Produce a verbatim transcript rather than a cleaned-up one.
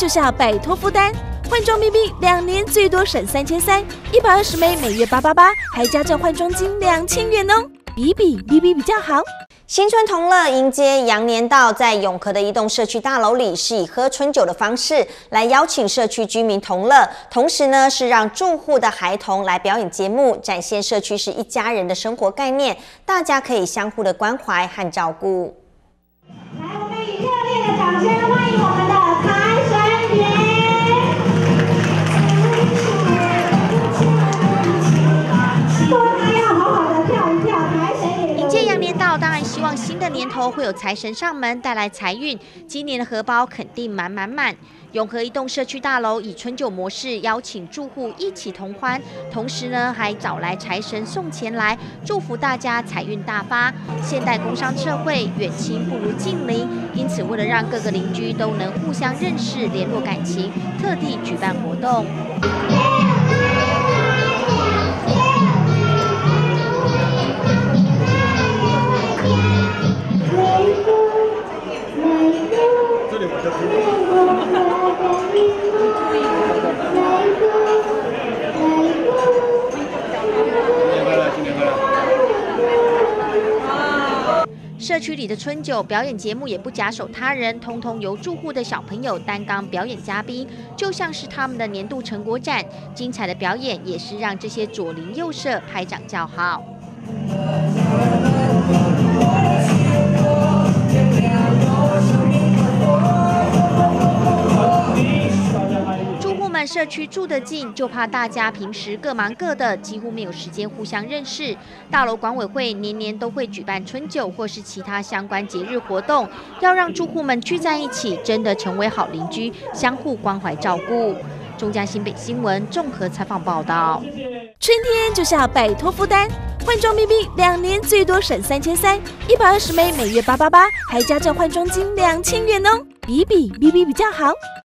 就是要摆脱负担。换装 B B 两年最多省三千三，一百二十枚每月八八八，还加赠换装金两千元哦，比比 B B 比较好。 新春同乐迎接羊年到，在永和的一栋社区大楼里，是以喝春酒的方式来邀请社区居民同乐，同时呢是让住户的孩童来表演节目，展现社区是一家人的生活概念，大家可以相互的关怀和照顾。 来，我们以热烈的掌声欢迎我们的财神爷！说他要好好的跳一跳，财神爷。 迎接羊年到，当然希望新的年头会有财神上门带来财运，今年的荷包肯定满满满。永和一栋社区大楼以春酒模式邀请住户一起同欢，同时呢还找来财神送钱来，祝福大家财运大发。现代工商社会远亲不如近邻，因此为了让各个邻居都能互相认识、联络感情，特地举办活动。 这里我就听。 社区里的春酒表演节目也不假手他人，通通由住户的小朋友担纲表演嘉宾，就像是他们的年度成果展。精彩的表演也是让这些左邻右舍拍掌叫好。社区住得近，就怕大家平时各忙各的，几乎没有时间互相认识。大楼管委会年年都会举办春酒或是其他相关节日活动，要让住户们聚在一起，真的成为好邻居，相互关怀照顾。中嘉新北新闻综合采访报道。 春天就是要摆脱负担，换装 B B 两年最多省三千三，一百二十枚每月八八八，还加赠换装金两千元哦，比比 B B 比较好。